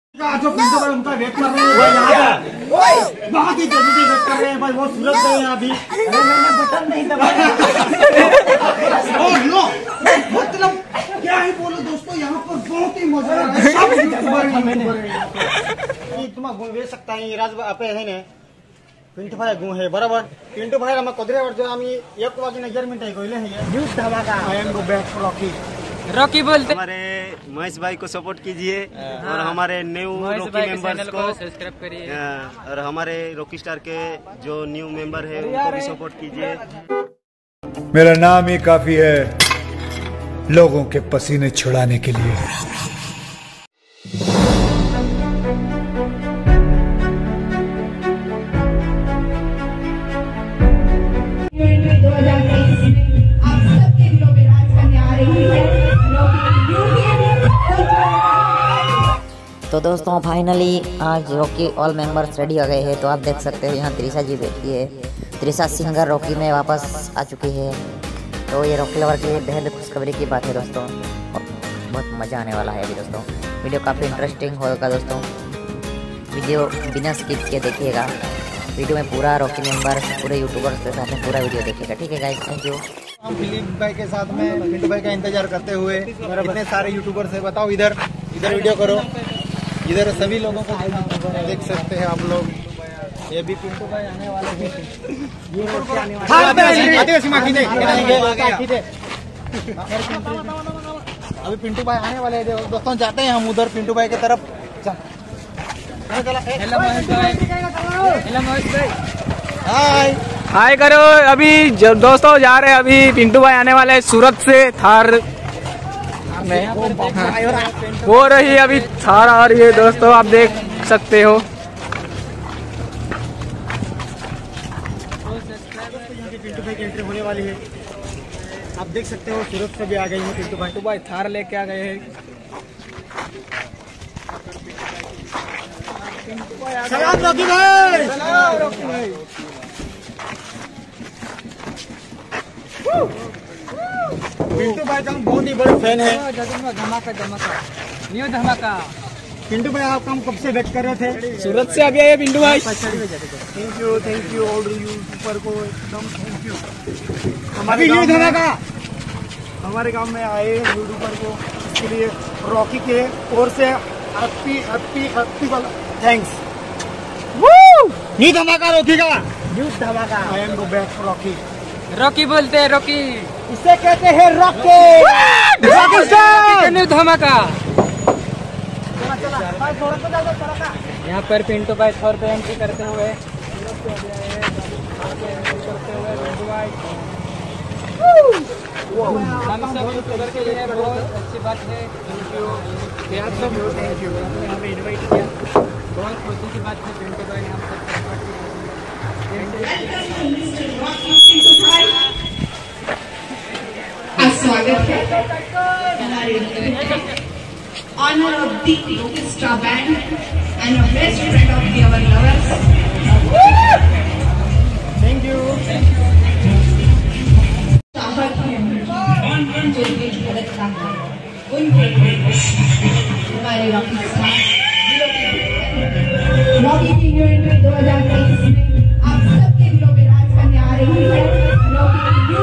जो पिंटू भाई उनका वेट कर रहे हैं भाई, यहाँ बहुत ही जल्दी से वेट कर रहे हैं भाई, वो सूरज गए हैं अभी। अरे मैंने बटन नहीं दबाया। लो मतलब क्या ही बोलो दोस्तों, यहाँ पर बहुत ही मजा आ रहा है। तुम्हारा गुण वे सकता है राज आपे है ने पिंटू भाई गुण है बराबर। पिंटू भाई हम कोदरेवर जो आम्ही 1:11 मिनिट गोइले हैं न्यूज धमाका। I am go back Rocky Rocky बोलते। हमारे महेश भाई को सपोर्ट कीजिए और हमारे न्यू रॉकी मेंबर्स को सब्सक्राइब करिए और हमारे रॉकी स्टार के जो न्यू मेंबर है उनको भी सपोर्ट कीजिए। मेरा नाम ही काफी है लोगों के पसीने छुड़ाने के लिए। तो दोस्तों फाइनली आज रॉकी ऑल मेंबर्स रेडी हो गए हैं। तो आप देख सकते हो यहाँ त्रिशा जी बैठी है। त्रिशा सिंगर रॉकी में वापस आ चुकी है। तो ये रॉकी लवर के लिए बेहद खुशखबरी की बात है दोस्तों, और बहुत मज़ा आने वाला है अभी दोस्तों। वीडियो काफ़ी इंटरेस्टिंग होगा दोस्तों, वीडियो बिना स्किप किए देखिएगा। वीडियो में पूरा रॉकी मेंबर पूरे यूट्यूबर्स के साथ में पूरा वीडियो देखिएगा। ठीक है गाइस, थैंक यू। हम फिलिप भाई के साथ में पिंटू भाई का इंतजार करते हुए इतने सारे यूट्यूबर्स है। बताओ इधर वीडियो करो, इधर सभी लोगों को देख सकते हैं आप लोग। ये भी पिंटू भाई आने वाले हैं। अभी पिंटू भाई आने वाले हैं दोस्तों, जाते हैं हम उधर पिंटू भाई की तरफ। हाय हाय करो। अभी दोस्तों जा रहे हैं, अभी पिंटू भाई आने वाले हैं सूरत से। थार हो रही अभी थार आ रही है दोस्तों, आप देख सकते हो। पिंटू भाई की एंट्री होने वाली है, आप देख सकते हो। सूरत से भी आ गई है पिंटू भाई थार लेके आ गए हैं। सलाम रॉकी भाई। पिंटू भाई का हम बहुत ही बड़े फैन है। धमाका न्यू धमाका। पिंटू भाई आपका हम कब से वेट कर रहे थे। सूरत से अभी आए पिंटू भाई। थैंक यू ऑल यूट्यूबर को एकदम थैंक यू। हमारे न्यू धमाका हमारे गांव में आए यूट्यूबर को, इसके लिए रॉकी के ओर से हैप्पी थैंक्स। न्यू धमाका रॉकी का न्यू धमाका। I am go back Rocky. Rocky बोलते हैं रॉकी, इसे कहते हैं रॉकी न्यू धमाका। यहाँ पर पिंटू भाई थोर पे एंट्री करते हुए हम सब यूट्यूबर के लिए बहुत अच्छी बात है। थैंक यू हमें इनवाइट किया, बहुत खुशी की बात है। पिंटू भाई ने हम सब स्वागत है हमारे owner of the Rocky star band and a best friend of the our lovers. Thank you. हमारे रॉकी स्टार रॉकी की न्यू एंट्री 2023 में आप सबके दिलों में राज करने आ रही है। रॉकी न्यू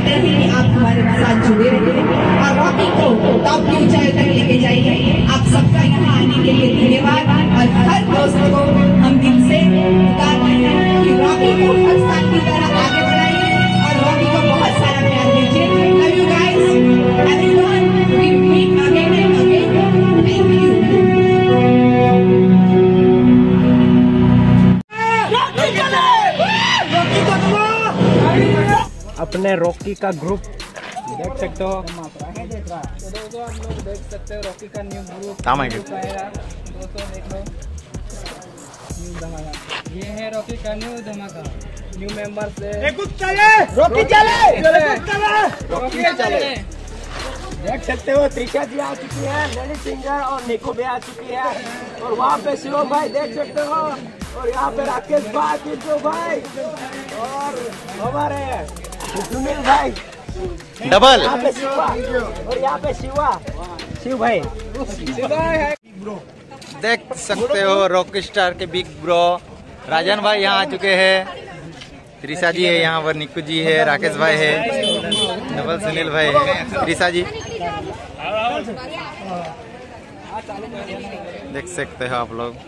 तरह ही आप हमारे साथ जुड़े रहिए और रॉकी को टॉप की ऊंचाई तक लेके जाइए। आप सबका यहाँ आने के लिए धन्यवाद और हर दोस्त को हम दिल से पुकारते हैं कि रॉकी को हर साल की तरह आगे बढ़ाइए और रॉकी को बहुत सारा प्यार दीजिए। Love you guys, everyone, we meet again and again. Thank you. अपने रॉकी का ग्रुप देख सकते हो। दोस्तों आप लोग देख सकते हो रॉकी का न्यू ग्रुप आएगा। दोस्तों देख लो न्यू धमाका, ये है रॉकी का न्यू धमाका। न्यू मेंबर से रॉकी चले। देख सकते हो त्रिशा जी आ चुकी है, लेडी सिंगर, और निको भी आ चुकी है, और वहाँ पे शिवम भाई देख सकते हो, और यहाँ पे राकेश भाई, पिंटू भाई, और हमारे सुनील भाई डबल यहाँ पे शिवा, और यहाँ पे शिव भाई देख सकते हो रॉकी स्टार के बिग ब्रो राजन भाई यहाँ आ चुके हैं। त्रिशा जी है यहाँ पर, निक्कू जी है, राकेश भाई है, डबल सुनील भाई है, त्रिशा जी देख सकते हो आप लोग।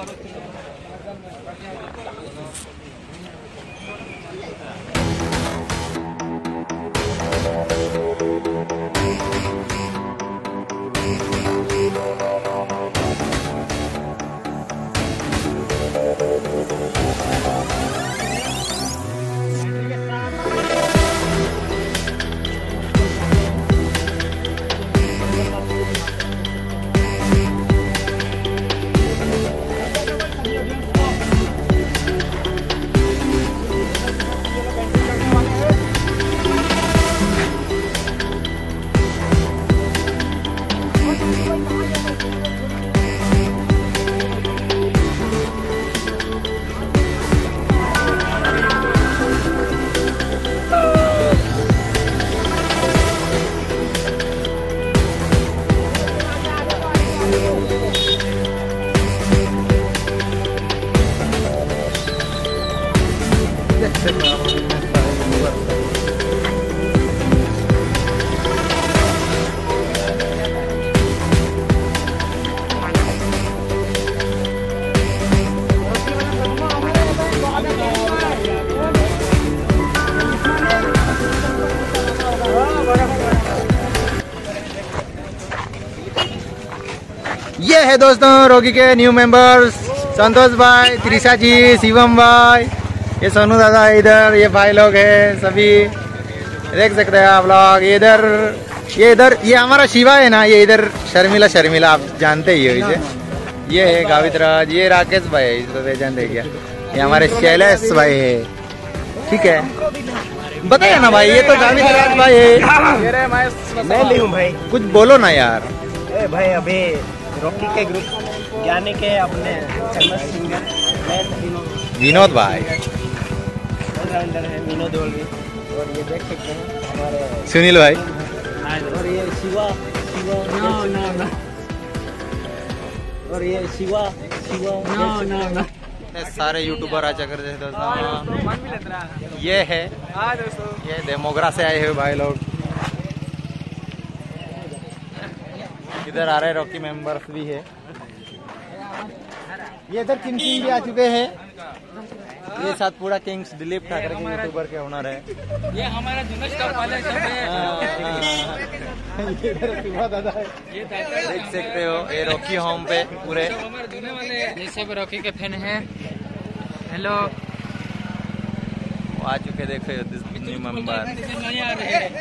ये है दोस्तों रॉकी के न्यू मेंबर्स, संतोष भाई, त्रिशा जी, शिवम भाई, ये सोनू दादा इधर, ये भाई लोग हैं सभी देख सकते हैं आप लोग। ये इधर ये हमारा शिवा है ना, ये इधर शर्मिला आप जानते ही हो इसे। ये है गावित राज, ये राकेश भाई है, इसको पहचान दे गया। ये हमारे शैलेश भाई है, ठीक है बताइए ना भाई, ये तो गावित राज भाई है। मैं ली हूँ भाई, कुछ बोलो ना यार। भाई अभी रॉकी के ग्रुप ज्ञानी के अपने फेमस सिंगर विनोद भाई, ऑलराउंडर है विनोद ओलवी, और ये देख सकते हैं हमारे सुनील भाई, और ये शिवा और ये शिवा सारे यूट्यूबर आ चुके हैं दोस्तों। ये है ये देमोगरा से आए हुए भाई लोग, इधर आ रहे रॉकी मेंबर्स भी है। ये इधर किंग भी आ चुके हैं, ये साथ पूरा किंग्स दिलीप ठाकरे के यूट्यूबर के ओनर है। ये हमारा जुनून स्टॉप वाले सब है। इधर दादा है, देख सकते हो ये रॉकी होम पे पूरे हमारे जुने वाले ये सब रॉकी के फैन हैं। हेलो वो आ चुके, देखो न्यू मेंबर नहीं आ रहे हैं।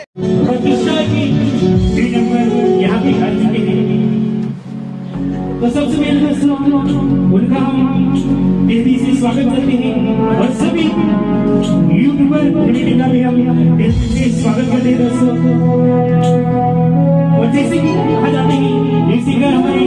यहाँ पे आ चुके हैं, तो सबसे पहले दोस्तों उनका हम तेजी से स्वागत करते हैं, और सभी यूट्यूबर कम्युनिटी का भी हम तेजी से स्वागत करते हैं दोस्तों। और जैसे कि कहा जाता है, ये सिंगर हमारे